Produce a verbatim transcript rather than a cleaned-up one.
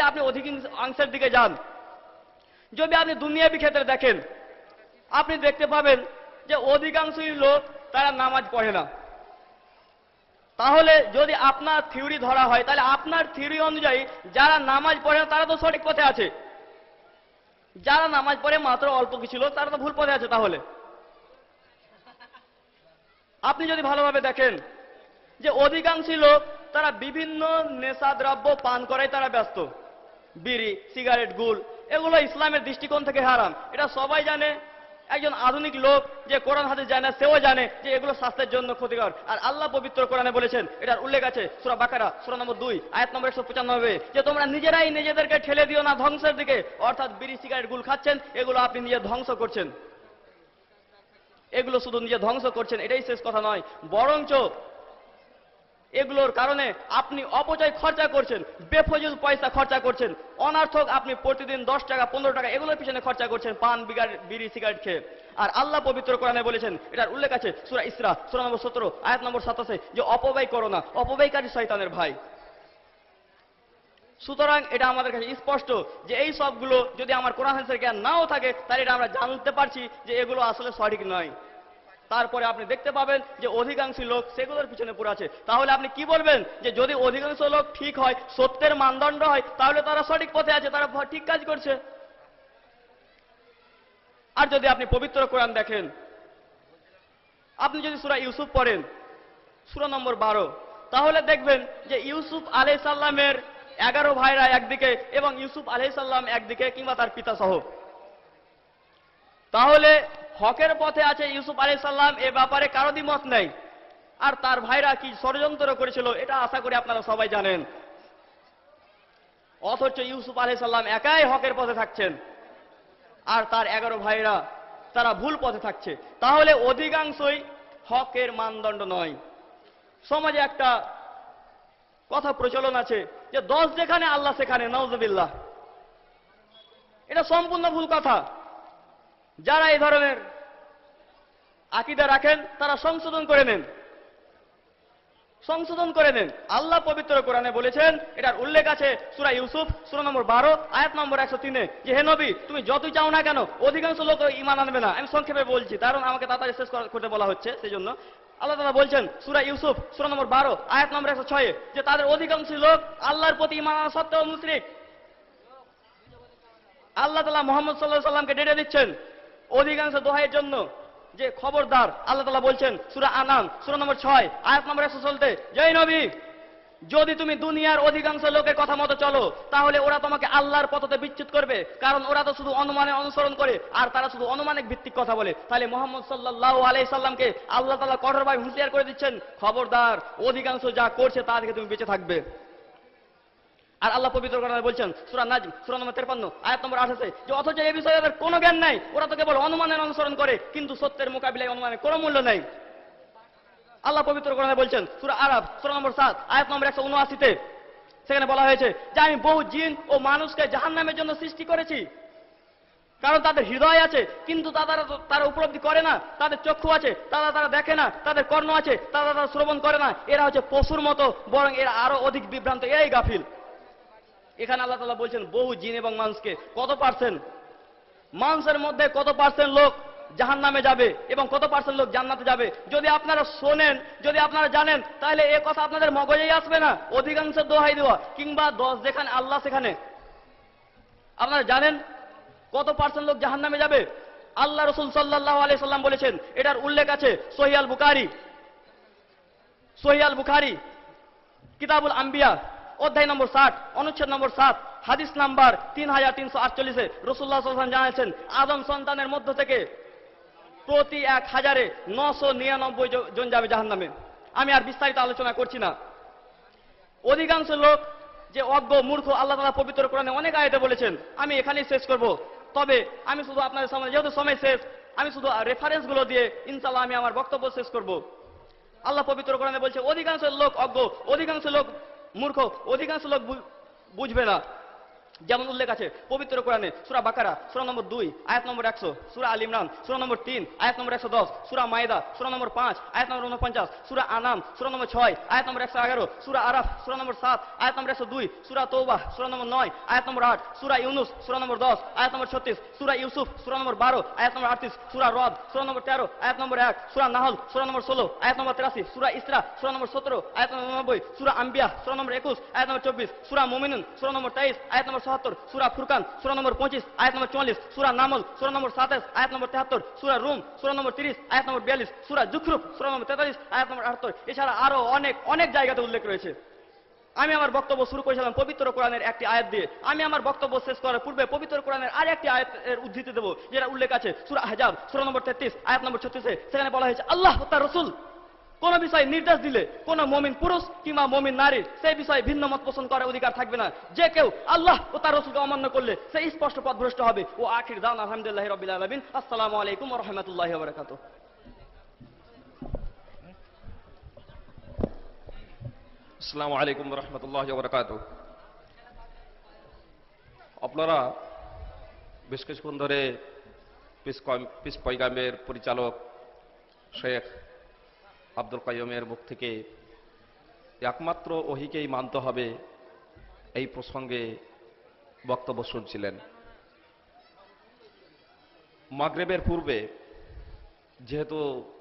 আপনি অধিকাংশের দিকে যান, যদি আপনি দুনিয়াবি ক্ষেত্রে দেখেন, আপনি দেখতে পাবেন যে অধিকাংশই লোক তারা নামাজ পড়ে না। তাহলে যদি আপনার থিওরি ধরা হয়, তাহলে আপনার থিওরি অনুযায়ী যারা নামাজ পড়ে না তারা তো সঠিক পথে আছে, যারা নামাজ পড়ে মাত্র অল্প কিছু লোক তারা তো ভুল পথে আছে। তাহলে আপনি যদি ভালোভাবে দেখেন যে অধিকাংশ লোক তারা বিভিন্ন নেশাদ্রব্য পান করায় তারা ব্যস্ত, বিড়ি, সিগারেট, গুল, এগুলো ইসলামের দৃষ্টিকোণ থেকে হারাম, এটা সবাই জানে। একজন আধুনিক লোক যে কোরআন হাদিস জানে সেও জানে যে এগুলো স্বাস্থ্যের জন্য ক্ষতিকর। আর আল্লাহ পবিত্র কোরআনে বলেছেন, এটার উল্লেখ আছে সূরা বাকারা সূরা নম্বর দুই আয়াত নম্বর একশো পঁচানব্বই, যে তোমরা নিজেরাই নিজেদেরকে ঠেলে দিও না ধ্বংসের দিকে। অর্থাৎ বিড়ি, সিগারেট, গুল খাচ্ছেন, এগুলো আপনি নিজে ধ্বংস করছেন। এগুলো শুধু নিজে ধ্বংস করছেন এটাই শেষ কথা নয়, বরঞ্চ এগুলোর কারণে আপনি অপচয় খরচা করছেন, বেফজুল পয়সা খরচা করছেন, অনার্থক আপনি প্রতিদিন দশ টাকা পনেরো টাকা এগুলোর পিছনে খরচা করছেন পান, বিড়ি, সিগারেট খেয়ে। আর আল্লাহ পবিত্র কোরআনে বলেছেন, এটার উল্লেখ আছে সূরা ইসরা সূরা নম্বর সতেরো আয়াত নম্বর সাতাশে, যে অপব্যয় করো না, অপব্যয়কারী শয়তানের ভাই। সুতরাং এটা আমাদের কাছে স্পষ্ট যে এই সবগুলো যদি আমার কোরআন হাদিসের জ্ঞান নাও থাকে, তাহলে এটা আমরা জানতে পারছি যে এগুলো আসলে সঠিক নয়। তারপরে আপনি দেখতে পাবেন যে অধিকাংশ লোক সেগুলোর পিছনে পড়ে আছে। তাহলে আপনি কি বলবেন যে যদি অধিকাংশ লোক ঠিক হয়, সত্যের মানদণ্ড হয়, তাহলে তারা সঠিক পথে আছে, তারা ঠিক কাজ করছে। আর যদি আপনি পবিত্র কোরআন দেখেন, আপনি যদি সূরা ইউসুফ পড়েন সূরা নম্বর বারো, তাহলে দেখবেন যে ইউসুফ আলাইহিস সালামের এগারো ভাইরা একদিকে এবং ইউসুফ আলাইহিস সালাম একদিকে, কিংবা তার পিতা সহ। তাহলে হকের পথে আছে ইউসুফ আলাইহিস সালাম, এ ব্যাপারে কারো দ্বিমত নেই। আর তার ভাইরা কি ষড়যন্ত্র করেছিল এটা আশা করি আপনারা সবাই জানেন। অথচ ইউসুফ আলাইহিস সালাম একাই হকের পথে থাকছেন, আর তার এগারো ভাইরা তারা ভুল পথে থাকছে। তাহলে অধিকাংশই হকের মানদণ্ড নয়। সমাজে একটা কথা প্রচলন আছে যে দশ যেখানে আল্লাহ সেখানে, নাউজুবিল্লাহ। এটা সম্পূর্ণ ভুল কথা। যারা এই ধরনের আকীদা রাখেন তারা সংশোধন করে নেন, সংশোধন করে নেন। আল্লাহ পবিত্র কোরআনে বলেছেন, এটার উল্লেখ আছে সূরা ইউসুফ সূরা নম্বর বারো আয়াত নম্বর একশো তিনে, যে হে নবী তুমি যতই চাও না কেন অধিকাংশ লোক ঈমান আনবে না। আমি সংক্ষেপে বলছি কারণ আমাকে তাড়াতাড়ি শেষ করতে বলা হচ্ছে, সেই জন্য। আল্লাহ তাআলা বলছেন সূরা ইউসুফ সূরা নম্বর বারো আয়াত নম্বর একশো ছয়, যে তাদের অধিকাংশ লোক আল্লাহর প্রতি ঈমান আনা সত্ত্বেও মুশরিক। আল্লাহ তাআলা মুহাম্মদ সাল্লাল্লাহু আলাইহি সাল্লামকে ডেকে দিচ্ছেন অধিকাংশ দোহাইয়ের জন্য, যে খবরদার। আল্লাহ তাআলা বলছেন সূরা আনাম সূরা নম্বর ছয় আয়াত নম্বর একশো চলতে, জয় নবী যদি তুমি দুনিয়ার অধিকাংশ লোকের কথা মতো চলো তাহলে ওরা তোমাকে আল্লাহর পথতে বিচ্যুত করবে, কারণ ওরা তো শুধু অনুমানের অনুসরণ করে আর তারা শুধু অনুমানিক ভিত্তিক কথা বলে। তাহলে মুহাম্মদ সাল্লাল্লাহু আলাইহি সাল্লামকে আল্লাহ তাআলা কঠোরভাবে হুঁশিয়ার করে দিচ্ছেন, খবরদার অধিকাংশ যা করছে তা থেকে তুমি বেঁচে থাকবে। আর আল্লাহ পবিত্র কোরআনে বলছেন সূরা নাজম সূরা নম্বর তেপ্পান্ন আয়াত নম্বর আঠাশে, যে অথচ এই বিষয়ে ওদের কোনো জ্ঞান নাই, ওরা তো কেবল অনুমানের অনুসরণ করে, কিন্তু সত্যের মোকাবিলায় অনুমানের কোনো মূল্য নেই। আল্লাহ পবিত্র কোরআনে বলছেন সূরা আরাফ সূরা নম্বর সাত আয়াত নম্বর একশো উনআশিতে, সেখানে বলা হয়েছে যে আমি বহু জিন ও মানুষকে জাহান্নামের জন্য সৃষ্টি করেছি, কারণ তাদের হৃদয় আছে কিন্তু তারা তারা উপলব্ধি করে না, তাদের চক্ষু আছে তারা তারা দেখে না, তাদের কর্ণ আছে তারা তারা শ্রবণ করে না, এরা হচ্ছে পশুর মতো, বরং এরা আরো অধিক বিভ্রান্ত, এরাই গাফিল। এখানে আল্লাহ তাআলা বলছেন বহু জিন এবং মানুষকে, কত পার্সেন্ট মানুষের মধ্যে কত পার্সেন্ট লোক জাহান্নামে যাবে এবং কত পার্সেন্ট লোক জান্নাতে যাবে? যদি আপনারা শোনেন, যদি আপনারা জানেন, তাহলে এ কথা আপনাদের মগজেই আসবে না অধিকাংশ দোহাই দেওয়া কিংবা দশ যেখানে আল্লাহ সেখানে। আপনারা জানেন কত পার্সেন্ট লোক জাহান্নামে যাবে? আল্লাহ রাসূল সাল্লাল্লাহু আলাইহি সাল্লাম বলেছেন, এটার উল্লেখ আছে সহিহ আল বুখারী সহিহ আল বুখারী কিতাবুল আম্বিয়া অধ্যায় নম্বর ষাট অনুচ্ছেদ নম্বর সাত হাদিস নাম্বার তিন হাজার তিনশো আটচল্লিশে রাসূলুল্লাহ সাল্লাল্লাহু আলাইহি ওয়াসাল্লাম জানিয়েছেন, আদম সন্তানের মধ্য থেকে প্রতি এক হাজারে নশো নিরানব্বই জন যাবে জাহান্নামে। আমি আর বিস্তারিত আলোচনা করছি না। অধিকাংশ লোক যে অজ্ঞ মূর্খ, আল্লাহ তাআলা পবিত্র কোরআনে অনেক আয়াতে বলেছেন, আমি এখানেই শেষ করব। তবে আমি শুধু আপনাদের সামনে, যেহেতু সময় শেষ, আমি শুধু রেফারেন্স গুলো দিয়ে ইনশাআল্লাহ আমি আমার বক্তব্য শেষ করব। আল্লাহ পবিত্র কোরআনে বলছে অধিকাংশ লোক অজ্ঞ, অধিকাংশ লোক মূর্খ, অধিকাংশ লোক বুঝবে না। যেমন উল্লেখ আছে পবিত্র কোরআনে সূরা বাকারা সূরা নম্বর দুই আয়াত নম্বর একশো, সূরা আল ইমরান সূরা নম্বর তিন আয়াত নম্বর একশো দশ, সূরা মায়েদা সূরা নম্বর পাঁচ আয়াত নম্বর উনপঞ্চাশ, সূরা আনাম সূরা নম্বর ছয় আয়াত নম্বর একশো এগারো, সূরা আরাফ সূরা নম্বর সাত আয়াত নম্বর একশো দুই, সূরা তৌবাহ সূরা নম্বর নয় আয়াত নম্বর আট, সূরা ইউনুস সূরা নম্বর দশ আয়াত নম্বর ছত্রিশ, সূরা ইউসুফ সূরা নম্বর বারো আয়াত নম্বর আটত্রিশ, সূরা রদ সূরা নম্বর তেরো আয়াত নম্বর এক, সূরা নাহল সূরা নম্বর ষোলো আয়াত নম্বর তিরাশি, সূরা ইসরা সূরা নম্বর সতেরো আয়াত নম্বর নব্বই, সূরা আম্বিয়া সূরা নম্বর একুশ আয়াত নম্বর চব্বিশ, সূরা মুমিনুন সূরা নম্বর তেইশ আয়াত নম্বর সাতাত্তর, সূরা ফুরকান সূরা নম্বর পঁচিশ আয়াত নম্বর চুয়াল্লিশ, সূরা নামল সূরা নম্বর সাতাশ আয়াত নম্বর তেহাত্তর, সূরা রুম সূরা নম্বর তিরিশ আয়াত নম্বর বিয়াল্লিশ, সূরা জুখরুফ সূরা নম্বর তেতাল্লিশ আয়াত নম্বর আটাত্তর। এছাড়া আরো অনেক অনেক জায়গাতে উল্লেখ রয়েছে। আমি আমার বক্তব্য শুরু করেছিলাম পবিত্র কোরআনের একটি আয়াত দিয়ে। আমি আমার বক্তব্য শেষ করার পূর্বে পবিত্র কোরআনের আর একটি আয়াতের উদ্ধৃতি দেবো, যেটা উল্লেখ আছে সূরা আহজাব সূরা নম্বর তেত্রিশ আয়াত নম্বর ছত্রিশে। সেখানে বলা হয়েছে আল্লাহ ও তার রাসূল কোন বিষয়ে নির্দেশ দিলে কোন মুমিন পুরুষ কিংবা মুমিন নারীর সেই বিষয়ে ভিন্ন মত পোষণ করার অধিকার থাকবে না। যে কেউ আল্লাহ ও তার রাসূলকে অমান্য করলে সে স্পষ্ট পথভ্রষ্ট হবে। ও আখির দাওয়ানা আলহামদুলিল্লাহি রাব্বিল আলামিন। আসসালামু আলাইকুম ওয়া রাহমাতুল্লাহি ওয়া বারাকাতুহু। আসসালামু আলাইকুম রহমতুল্লাহি ওয়া বারাকাতুহু। আপনারা বেশ কিছুক্ষণ ধরে পিস কম- পিস পয়গামের পরিচালক শেখ আব্দুল কাইয়ুমের মুখ থেকে একমাত্র ওহীকেই মানতে হবে এই প্রসঙ্গে বক্তব্য শুনছিলেন। মাগরিবের পূর্বে যেহেতু